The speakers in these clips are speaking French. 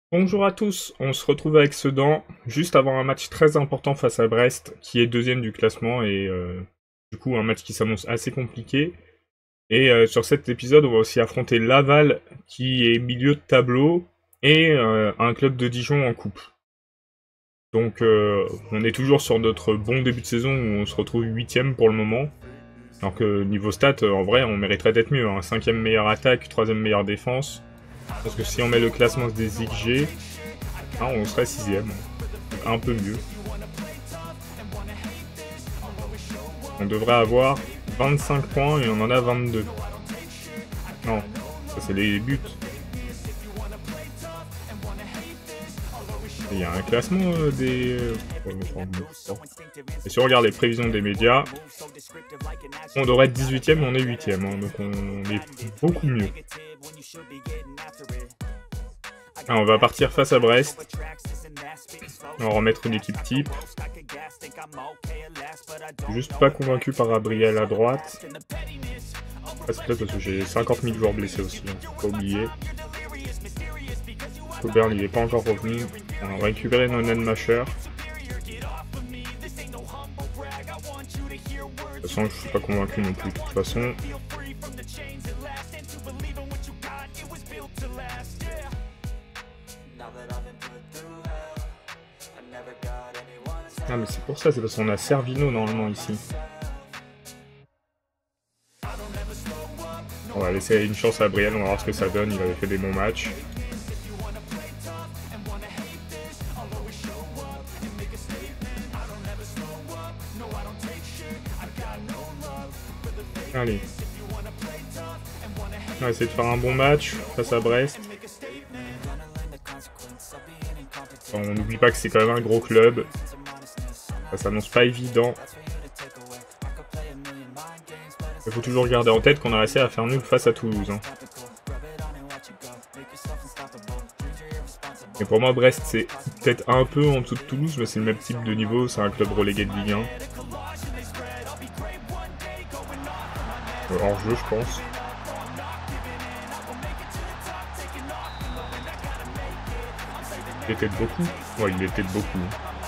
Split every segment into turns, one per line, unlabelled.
Bonjour à tous, on se retrouve avec Sedan, juste avant un match très important face à Brest, qui est deuxième du classement, et du coup un match qui s'annonce assez compliqué. Et sur cet épisode, on va aussi affronter Laval, qui est milieu de tableau, et un club de Dijon en coupe. Donc on est toujours sur notre bon début de saison, où on se retrouve 8ème pour le moment. Alors que niveau stats, en vrai, on mériterait d'être mieux, hein. 5ème meilleure attaque, 3ème meilleure défense. Parce que si on met le classement des XG, on serait 6ème. Un peu mieux. On devrait avoir 25 points et on en a 22. Non, ça c'est les buts. Il y a un classement des... Et si on regarde les prévisions des médias, on devrait être 18ème, on est 8ème, hein, donc on est beaucoup mieux. Alors on va partir face à Brest. On va remettre une équipe type. Je suis juste pas convaincu par Gabriel à droite. C'est peut-être parce que j'ai 50 000 joueurs blessés aussi, hein, faut pas oublier. Coburn il est pas encore revenu. On va récupérer Nonenmacher. De toute façon, je suis pas convaincu non plus. De toute façon. Ah mais c'est pour ça, c'est parce qu'on a Servino normalement ici. On va laisser une chance à Gabriel, on va voir ce que ça donne, il avait fait des bons matchs. Allez. On va essayer de faire un bon match face à Brest. Bon, on n'oublie pas que c'est quand même un gros club. Ça s'annonce pas évident. Il faut toujours garder en tête qu'on a réussi à faire nul face à Toulouse. Hein. Et pour moi, Brest, c'est peut-être un peu en dessous de Toulouse, mais c'est le même type de niveau. C'est un club relégué de Ligue 1. Hors jeu, je pense. Il était de beaucoup. Ouais, il était de beaucoup.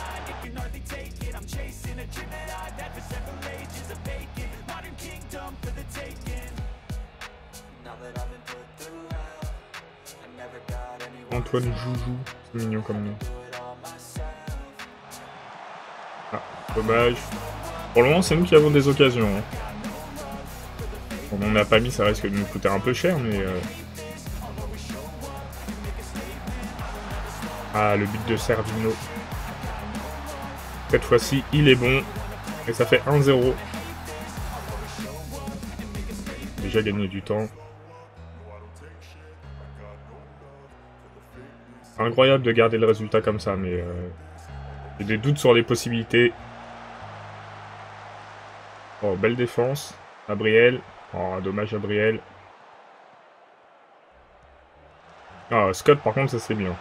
Antoine Joujou, c'est mignon comme nom. Ah, dommage. Pour le moment, c'est nous qui avons des occasions. Hein. On n'a pas mis, ça risque de nous coûter un peu cher, mais... Ah, le but de Servino. Cette fois-ci, il est bon. Et ça fait 1-0. Déjà gagné du temps. Incroyable de garder le résultat comme ça, mais... j'ai des doutes sur les possibilités. Oh, belle défense. Gabriel. Oh, dommage Gabriel. Ah, Scott, par contre, ça c'est bien.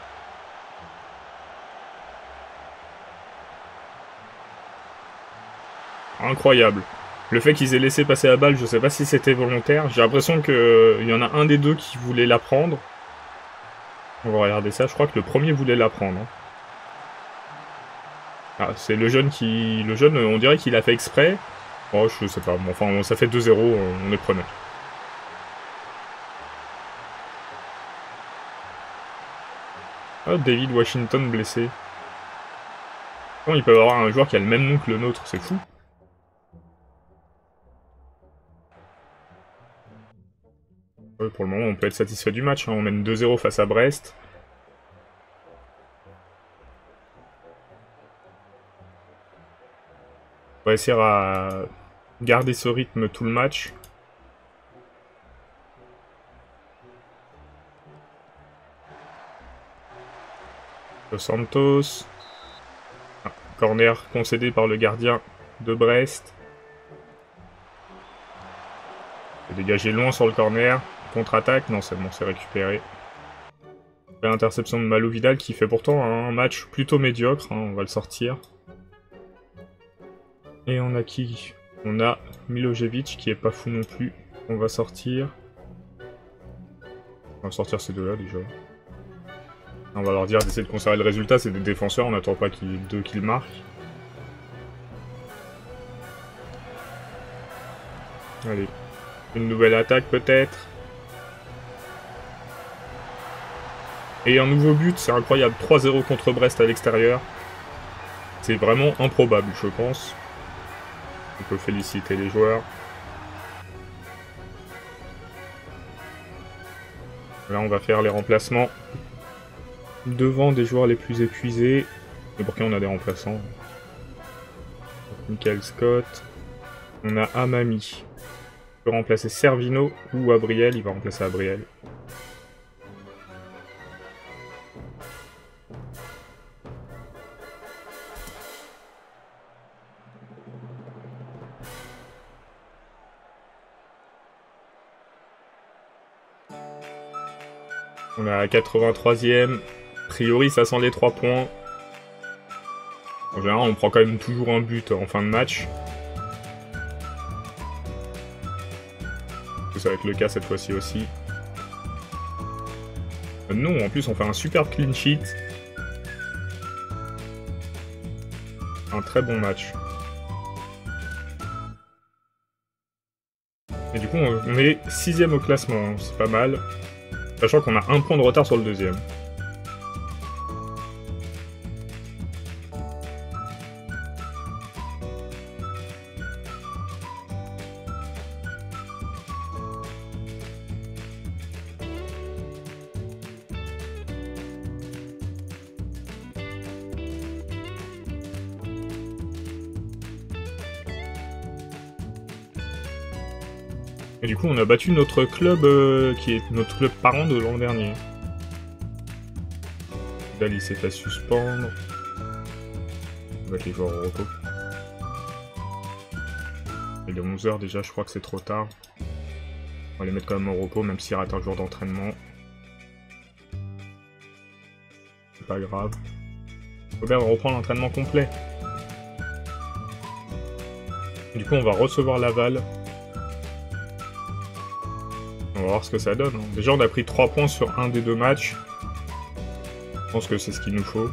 Incroyable. Le fait qu'ils aient laissé passer la balle, je sais pas si c'était volontaire. J'ai l'impression qu'il y en a un des deux qui voulait la prendre. On va regarder ça. Je crois que le premier voulait la prendre. Hein. Ah, c'est le jeune qui... Le jeune, on dirait qu'il a fait exprès. Oh, je sais pas. Bon, enfin, ça fait 2-0, on est preneur. Ah, David Washington blessé. Comment il peut y avoir un joueur qui a le même nom que le nôtre? C'est fou. Ouais, pour le moment, on peut être satisfait du match. Hein. On mène 2-0 face à Brest. On va essayer à garder ce rythme tout le match. Dos Santos. Ah, corner concédé par le gardien de Brest. Dégagé loin sur le corner. Contre-attaque. Non, c'est bon, c'est récupéré. L'interception de Malo Vidal qui fait pourtant un match plutôt médiocre. Hein, on va le sortir. Et on a qui? On a Milojevic qui est pas fou non plus. On va sortir. On va sortir ces deux-là déjà. On va leur dire d'essayer de conserver le résultat, c'est des défenseurs, on n'attend pas qu'ils marquent. Allez, une nouvelle attaque peut-être. Et un nouveau but, c'est incroyable, 3-0 contre Brest à l'extérieur. C'est vraiment improbable, je pense. On peut féliciter les joueurs. Là, on va faire les remplacements devant des joueurs les plus épuisés. Mais pour qui on a des remplaçants? Michael Scott. On a Amami. On peut remplacer Servino ou Abriel. Il va remplacer Abriel. On est à 83e. A priori, ça sent les 3 points. En général, on prend quand même toujours un but en fin de match. Ça va être le cas cette fois-ci aussi. Non, en plus, on fait un superbe clean sheet. Un très bon match. Et du coup, on est 6ème au classement, c'est pas mal. Sachant qu'on a un point de retard sur le deuxième. Et du coup, on a battu notre club, qui est notre club parent de l'an dernier. Dali s'est fait suspendre. On va mettre les joueurs au repos. Il est 11h déjà, je crois que c'est trop tard. On va les mettre quand même au repos, même s'ils ratent un jour d'entraînement. C'est pas grave. Robert va reprendre l'entraînement complet. Du coup, on va recevoir Laval. On va voir ce que ça donne. Déjà, on a pris 3 points sur un des 2 matchs. Je pense que c'est ce qu'il nous faut.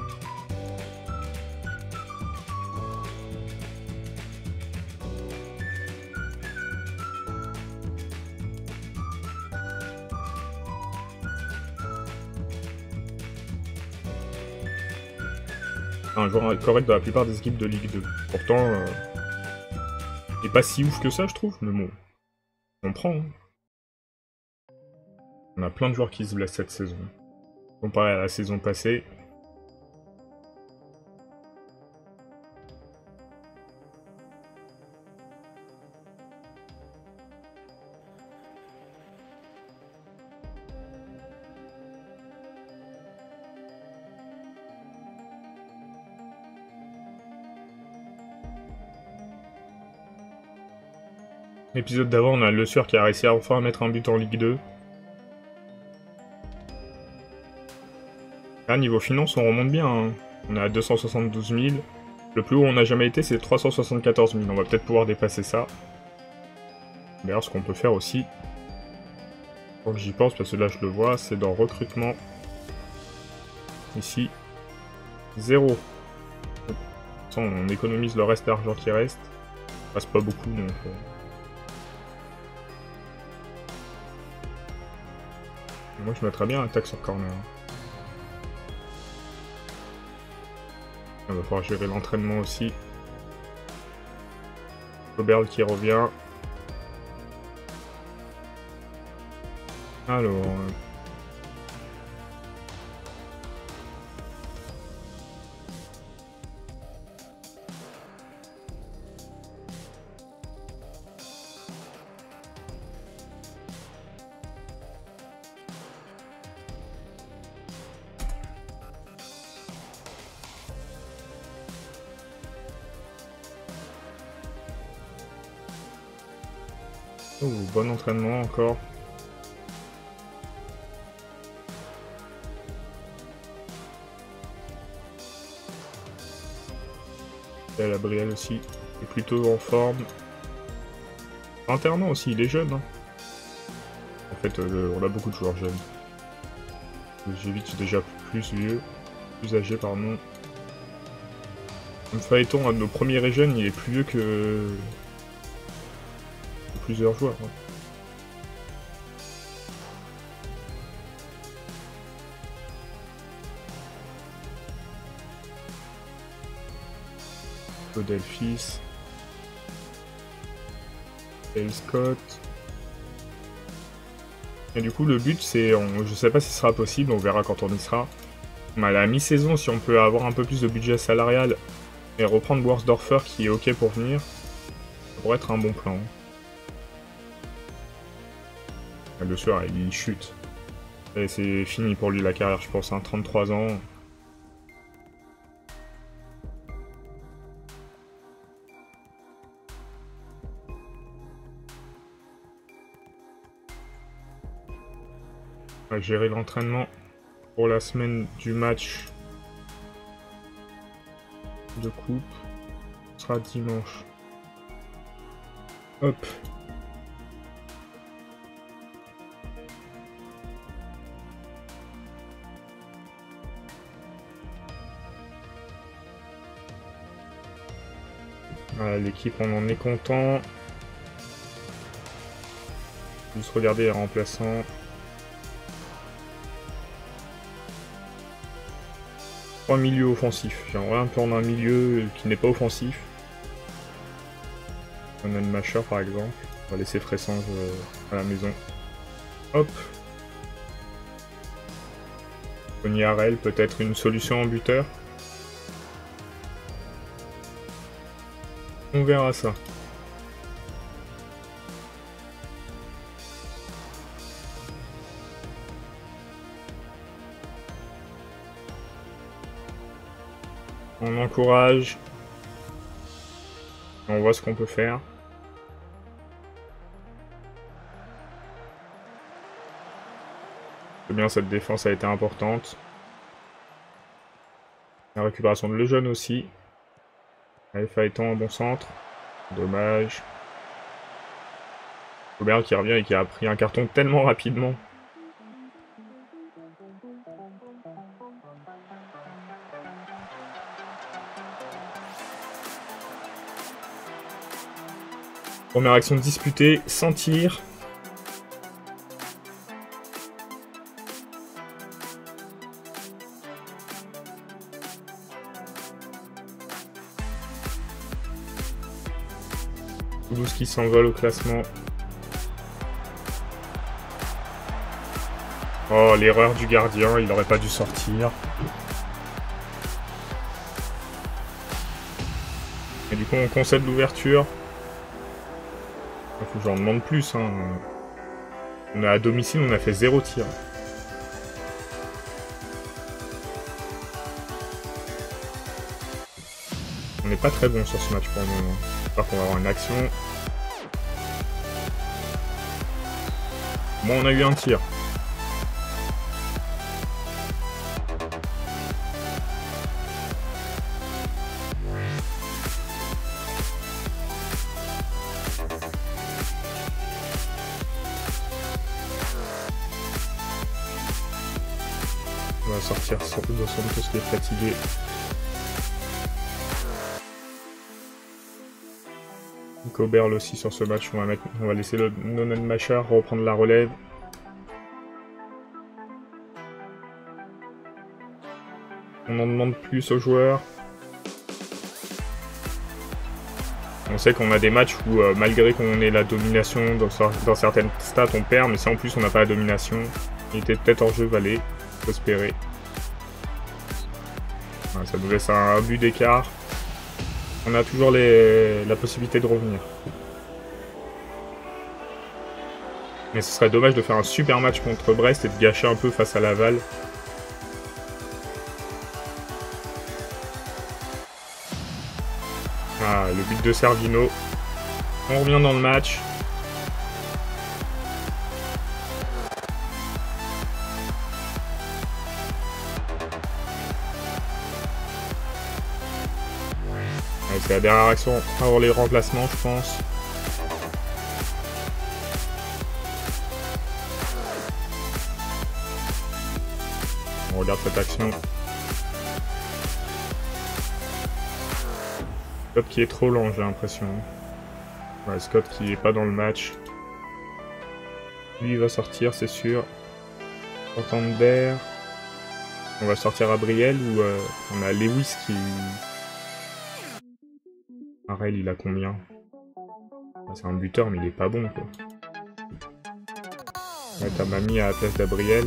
Un joueur correct dans la plupart des équipes de Ligue 2. Pourtant, il n'est pas si ouf que ça, je trouve. Mais bon, on prend. Hein. On a plein de joueurs qui se blessent cette saison. Comparé à la saison passée. L'épisode d'avant, on a Le Sueur qui a réussi à enfin mettre un but en Ligue 2. Là, niveau finance, on remonte bien. Hein. On est à 272 000. Le plus haut on n'a jamais été, c'est 374 000. On va peut-être pouvoir dépasser ça. D'ailleurs, ce qu'on peut faire aussi, quand j'y pense, parce que là je le vois, c'est dans recrutement. Ici, 0. On économise le reste d'argent qui reste. Ça passe pas beaucoup, donc... Moi, je mettrais bien attaque sur corner. On va pouvoir gérer l'entraînement aussi. Oberl qui revient. Alors... Oh, bon entraînement encore. Et la Brielle aussi est plutôt en forme. Internant aussi, il est jeune. Hein. En fait, on a beaucoup de joueurs jeunes. J'ai vite déjà plus vieux. Plus âgé, pardon. Comme Phaéton, un de nos premiers régionnes, il est plus vieux que plusieurs joueurs. Ouais. Delphis. Dale Scott. Et du coup, le but, c'est... Je sais pas si ce sera possible, on verra quand on y sera. Mais à la mi-saison, si on peut avoir un peu plus de budget salarial et reprendre Worsdorfer qui est ok pour venir, ça pourrait être un bon plan. Le soir, il chute. Et c'est fini pour lui la carrière, je pense, hein, 33 ans. On va gérer l'entraînement pour la semaine du match de coupe. Ce sera dimanche. Hop. Voilà, l'équipe, on en est content. Juste regarder les remplaçants. Trois milieux offensifs. J'aimerais un peu en un milieu qui n'est pas offensif. Un Macher par exemple. On va laisser Fressange à la maison. Hop. Tony Harrell, peut-être une solution en buteur. On verra ça. On encourage. On voit ce qu'on peut faire. C'est bien, cette défense a été importante. La récupération de Lejeune aussi. Allez, Phaéton en bon centre. Dommage. Aubert qui revient et qui a pris un carton tellement rapidement. Première action disputée, sans tir. Toulouse qui s'envole au classement. Oh, l'erreur du gardien, il n'aurait pas dû sortir. Et du coup, on concède l'ouverture. Il faut que j'en demande plus. Hein. On est à domicile, on a fait 0 tir. On n'est pas très bon sur ce match pour le moment. J'espère qu'on va avoir une action. Bon, on a eu un tir. On va sortir Dos Santos qui est fatigué. Nico Berle aussi sur ce match. On va laisser le Nonen Macher reprendre la relève. On en demande plus aux joueurs. On sait qu'on a des matchs où malgré qu'on ait la domination dans certaines stats on perd, mais si en plus on n'a pas la domination, il était peut-être hors jeu Valé. Faut espérer. Voilà, ça nous laisse un but d'écart. On a toujours la possibilité de revenir. Mais ce serait dommage de faire un super match contre Brest et de gâcher un peu face à Laval. Ah, le but de Servino. On revient dans le match. C'est la dernière action avant les remplacements, je pense. On regarde cette action. Scott qui est trop lent, j'ai l'impression. Ouais, Scott qui est pas dans le match. Lui, il va sortir, c'est sûr. Santander. On va sortir Abriel ou on a Lewis qui... Arel, il a combien? C'est un buteur, mais il est pas bon, quoi. Ouais, t'as Mamie à la place d'Abriel.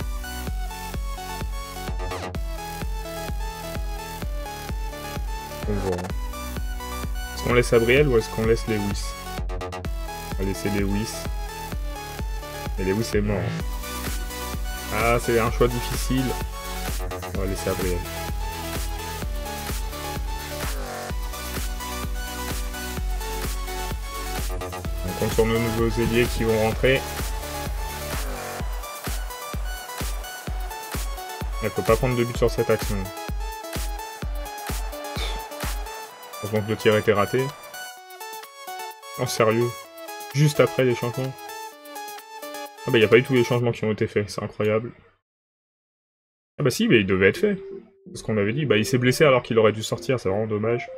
On voit. Est-ce qu'on laisse Abriel ou est-ce qu'on laisse Lewis? On va laisser Lewis. Et Lewis est mort. Ah, c'est un choix difficile. On va laisser Abriel. On compte sur nos nouveaux ailiers qui vont rentrer. Elle peut pas prendre de but sur cette action. Heureusement que le tir était raté. Oh sérieux? Juste après les changements? Ah bah y a pas eu tous les changements qui ont été faits, c'est incroyable. Ah bah si, mais il devait être fait. C'est ce qu'on avait dit. Bah il s'est blessé alors qu'il aurait dû sortir, c'est vraiment dommage.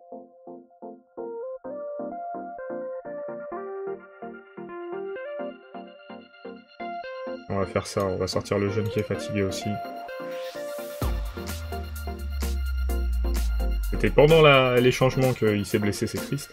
On va faire ça, on va sortir le jeune qui est fatigué aussi. C'était pendant les changements qu'il s'est blessé, c'est triste.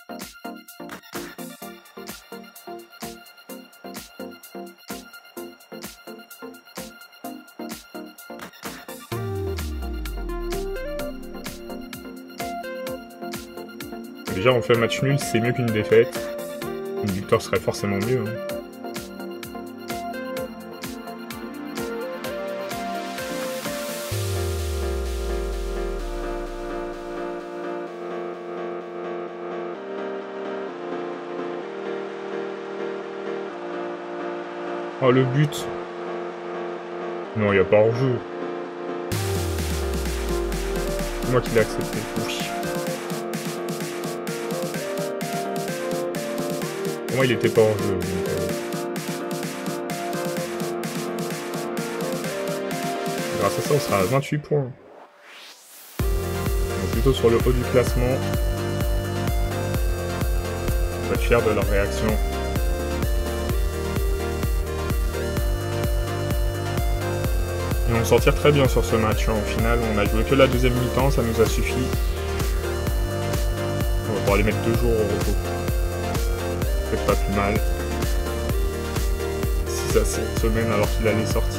Déjà, on fait un match nul, c'est mieux qu'une défaite. Une victoire serait forcément mieux. Hein. Oh, le but. Non, il n'y a pas hors-jeu. C'est moi qui l'ai accepté. Oui. Pour moi, il était pas hors-jeu. Grâce à ça, on sera à 28 points. Donc, plutôt sur le haut du classement. On va être fiers de leur réaction. Et on s'en tire très bien sur ce match. Hein. Au final, on a joué que la deuxième mi-temps, ça nous a suffi. On va pouvoir les mettre 2 jours au repos. C'est pas plus mal. 6 à 7 semaines alors qu'il allait sortir.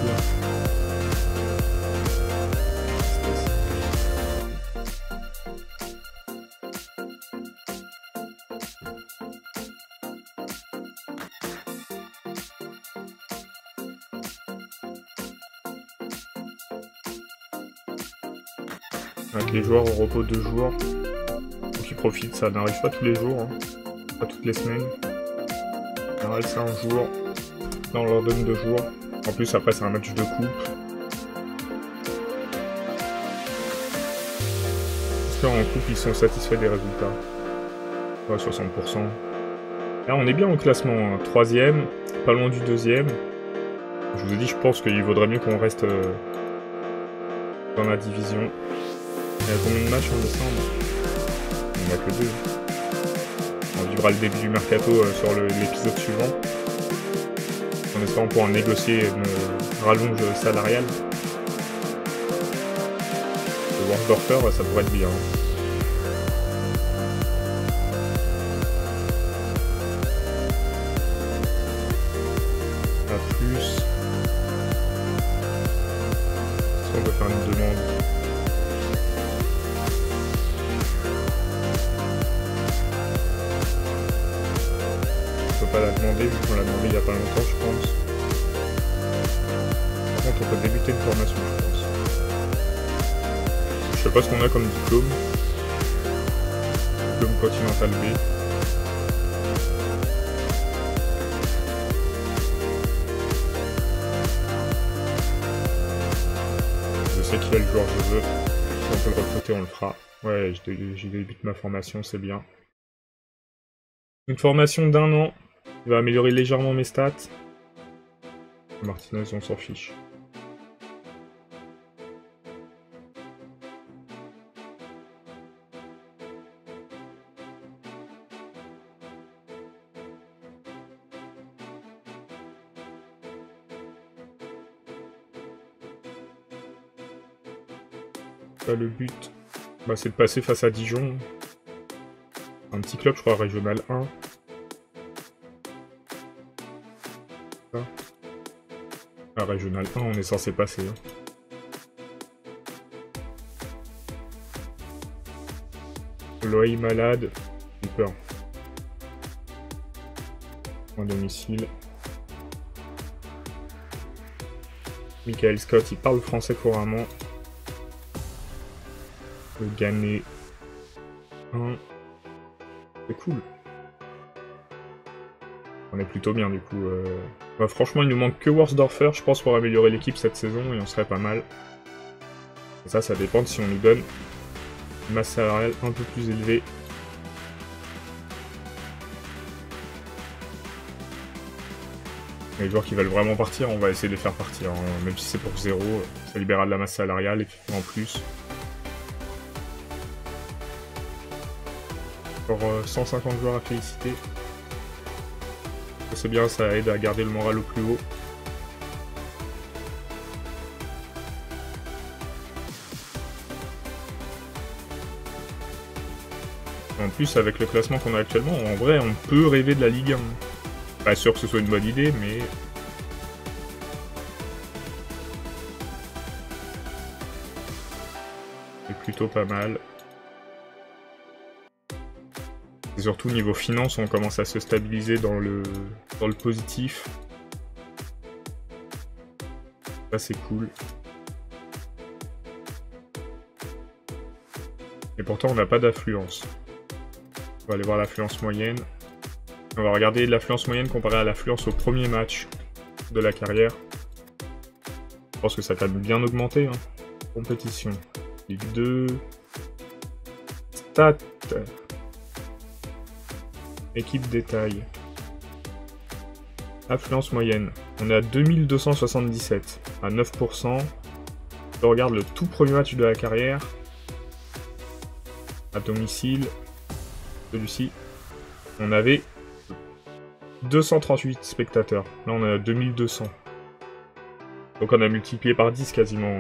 Avec les joueurs au repos 2 jours. Faut qu'ils profitent, ça n'arrive pas tous les jours. Hein. Pas toutes les semaines. En général, c'est un jour. Là, on leur donne 2 jours. En plus, après, c'est un match de coupe. Est-ce qu'en coupe, ils sont satisfaits des résultats? Ouais, 60%. Là, on est bien au classement. 3ème, pas loin du 2ème. Je vous ai dit, je pense qu'il vaudrait mieux qu'on reste dans la division. Il y a combien de matchs en décembre? Il n'y en a que 2. On vivra le début du mercato sur l'épisode suivant. En espérant pouvoir négocier une rallonge salariale. Le Workdorfer, ça pourrait être bien. A plus. Est-ce qu'on peut faire une demande? Pas la demander vu qu'on l'a demandé il n'y a pas longtemps je pense. Par contre on peut débuter une formation je pense. Je sais pas ce qu'on a comme diplôme. Diplôme Continental B. Je sais quel joueur je veux. Si on peut le recruter on le fera. Ouais j'ai débute ma formation c'est bien. Une formation d'1 an. Il va améliorer légèrement mes stats. Martinez, on s'en fiche. Là, le but, bah, c'est de passer face à Dijon. Un petit club, je crois, régional 1. Ah, régional 1, on est censé passer. Hein. Loïc malade, j'ai peur. À domicile. Michael Scott, il parle français couramment. Le Ghané 1. C'est cool. On est plutôt bien du coup. Bah, franchement, il nous manque que Worsdorfer, je pense, pour améliorer l'équipe cette saison et on serait pas mal. Et ça dépend de si on nous donne une masse salariale un peu plus élevée. Les joueurs qui veulent vraiment partir, on va essayer de les faire partir. Hein. Même si c'est pour 0, ça libérera de la masse salariale et puis en plus. Encore 150 joueurs à féliciter. C'est bien, ça aide à garder le moral au plus haut. En plus, avec le classement qu'on a actuellement, en vrai, on peut rêver de la Ligue 1. Pas sûr que ce soit une bonne idée, mais... c'est plutôt pas mal. Et surtout, niveau finance, on commence à se stabiliser dans le positif. Ça, c'est cool. Et pourtant, on n'a pas d'affluence. On va aller voir l'affluence moyenne. On va regarder l'affluence moyenne comparée à l'affluence au premier match de la carrière. Je pense que ça a quand même bien augmenté. Hein. Compétition. Ligue 2. Stats. Équipe détail. Affluence moyenne. On est à 2277. À 9%. Je regarde le tout premier match de la carrière. À domicile. Celui-ci. On avait 238 spectateurs. Là, on est à 2200. Donc on a multiplié par 10 quasiment.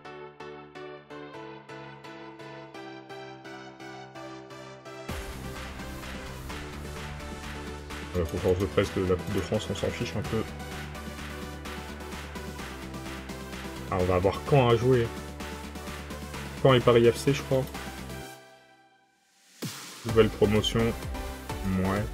La conférence de presse de la Coupe de France, on s'en fiche un peu. Ah, on va avoir Caen à jouer. Caen et Paris FC, je crois. Nouvelle promotion. Ouais.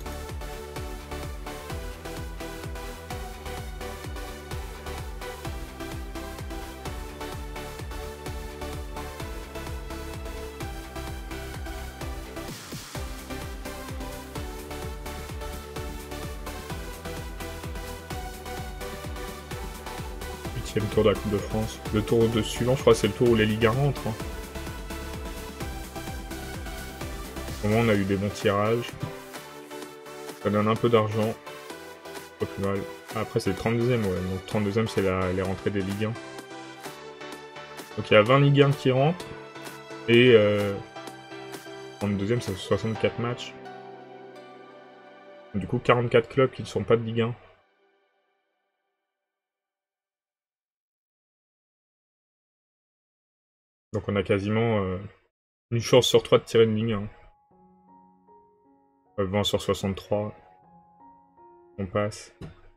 Le tour de la Coupe de France. Le tour de suivant, je crois, c'est le tour où les Ligue 1 rentrent. Hein. Au moment, on a eu des bons tirages. Ça donne un peu d'argent. Pas plus mal. Après, c'est le 32e, ouais. Donc, 32e, c'est les rentrées des Ligue 1. Donc, il y a 20 Ligue 1 qui rentrent. Et 32e, c'est 64 matchs. Du coup, 44 clubs qui ne sont pas de Ligue 1. Donc on a quasiment une chance sur 3 de tirer une ligne. Hein. 20 sur 63. On passe.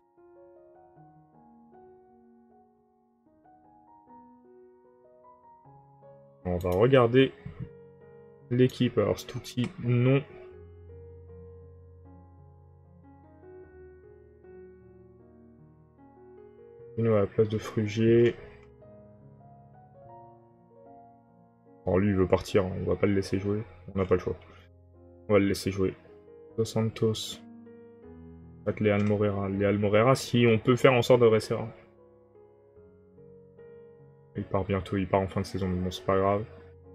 On va regarder l'équipe. Alors Stouti, non. Nous à la place de Frugier. Alors lui il veut partir, on va pas le laisser jouer, on n'a pas le choix. On va le laisser jouer. Dos Santos. Avec Léal Morera. Léal Morera, si on peut faire en sorte de rester. Il part bientôt, il part en fin de saison, mais bon c'est pas grave.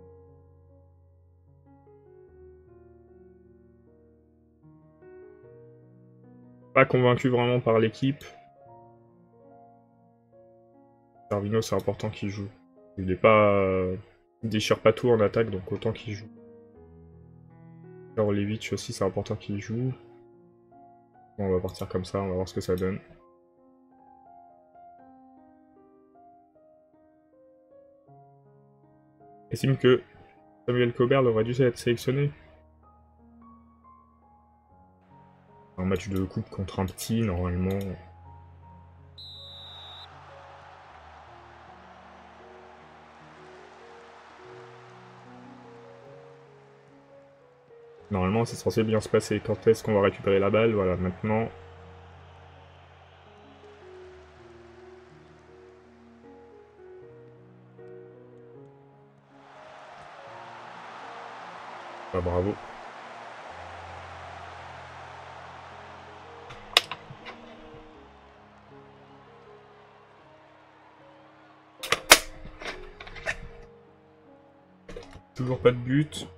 Pas convaincu vraiment par l'équipe. Servino c'est important qu'il joue. Il est pas... il déchire pas tout en attaque, donc autant qu'il joue. Orlevich aussi, c'est important qu'il joue. Bon, on va partir comme ça, on va voir ce que ça donne. estime que Samuel Cobert aurait dû être sélectionné. Un match de coupe contre un petit, normalement. Normalement, c'est censé bien se passer. Quand est-ce qu'on va récupérer la balle? Voilà, maintenant. Ah, bravo. Toujours pas de but.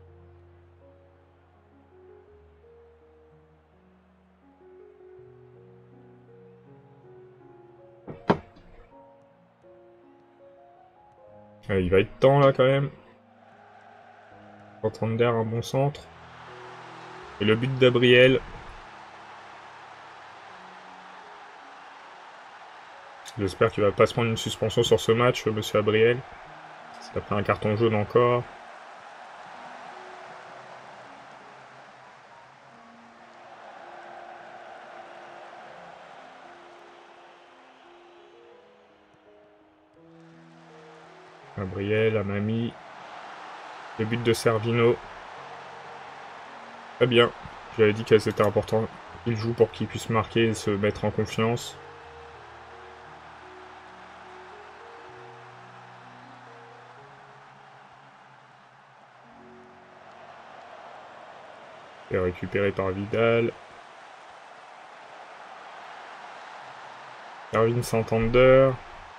Allez, il va être temps là quand même. Santander, un bon centre. Et le but d'Abriel. J'espère qu'il va pas se prendre une suspension sur ce match, monsieur Abriel. Il a pris un carton jaune encore. Gabriel, Amami. Le but de Servino. Très bien. J'avais dit que c'était important qu'il joue pour qu'il puisse marquer et se mettre en confiance. Et récupéré par Vidal. Erwin Santander.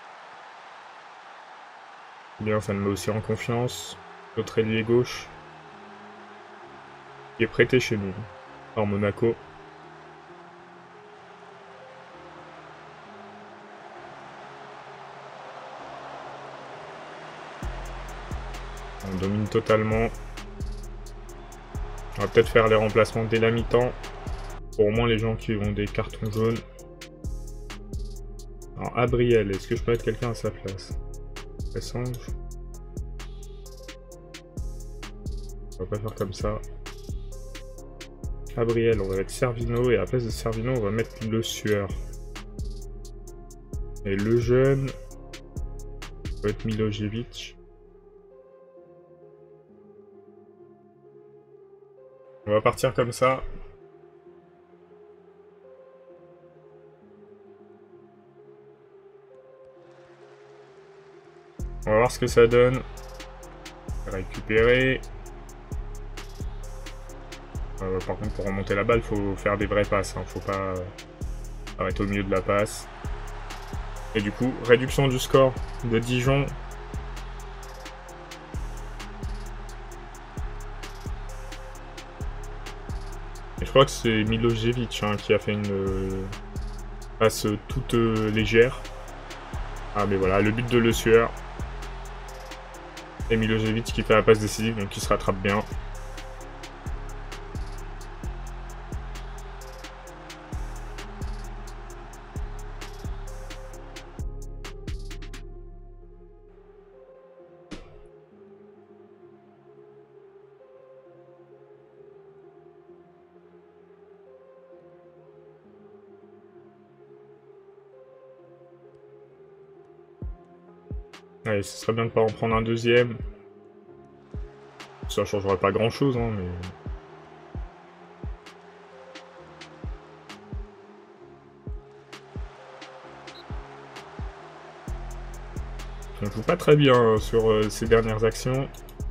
Bien, ça me met aussi en confiance. L'autre ailier gauche. Qui est prêté chez nous. Par Monaco. On domine totalement. On va peut-être faire les remplacements dès la mi-temps. Pour au moins les gens qui ont des cartons jaunes. Alors, Abriel, est-ce que je peux mettre quelqu'un à sa place? Pressange. On va pas faire comme ça. Abriel, on va mettre Servino, et à la place de Servino, on va mettre Le Sueur. Et le jeune, ça va être Milojevic. On va partir comme ça. On va voir ce que ça donne. Récupérer. Par contre, pour remonter la balle, faut faire des vraies passes. Hein. Faut pas arrêter au milieu de la passe. Et du coup, réduction du score de Dijon. Et je crois que c'est Milojevic hein, qui a fait une passe toute légère. Ah mais voilà, le but de Le Sueur. Et Milojevic qui fait la passe décisive, donc il se rattrape bien. Allez, ce serait bien de ne pas en prendre un deuxième. Ça changerait pas grand chose, hein, mais... On joue pas très bien sur ces dernières actions.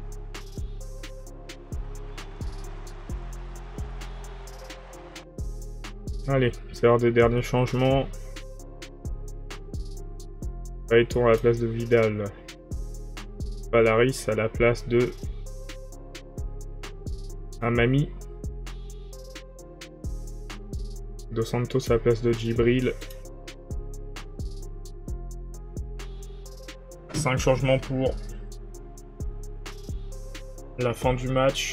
Allez, c'est l'heure des derniers changements. Payton à la place de Vidal. Valaris à la place de Amami. Dos Santos à la place de Djibril. 5 changements pour la fin du match.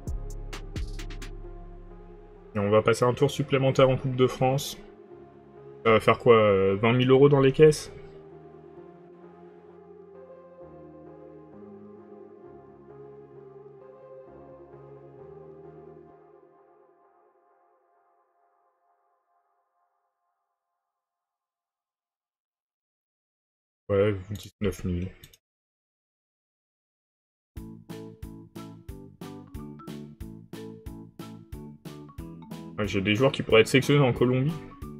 Et on va passer un tour supplémentaire en Coupe de France. Ça va faire quoi, 20 000 € dans les caisses? Ouais, 19 000. Ouais, j'ai des joueurs qui pourraient être sélectionnés en Colombie.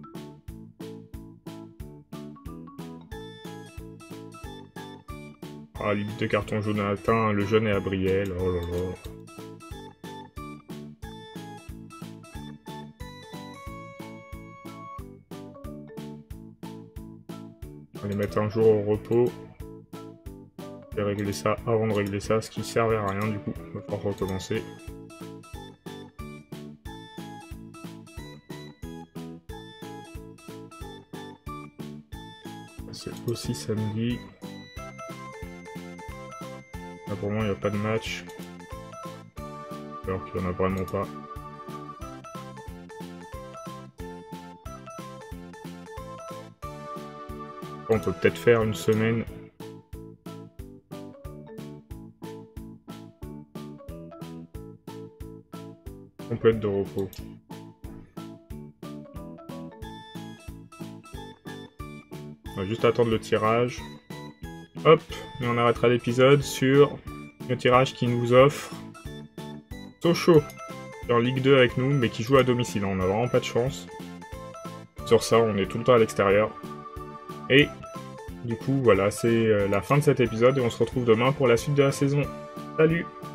Ah, limite de carton jaune atteint, le jeune est à Brielle, oh là là. On va les mettre un jour au repos. Je vais régler ça avant de régler ça, ce qui servait à rien du coup. On va pouvoir recommencer. C'est aussi samedi. Là pour moi il n'y a pas de match. Alors qu'il n'y en a vraiment pas. On peut peut-être faire une semaine. Complète de repos. On va juste attendre le tirage. Hop, et on arrêtera l'épisode sur le tirage qui nous offre Sochaux en Ligue 2 avec nous, mais qui joue à domicile. On n'a vraiment pas de chance. Sur ça, on est tout le temps à l'extérieur. Et du coup, voilà, c'est la fin de cet épisode et on se retrouve demain pour la suite de la saison. Salut!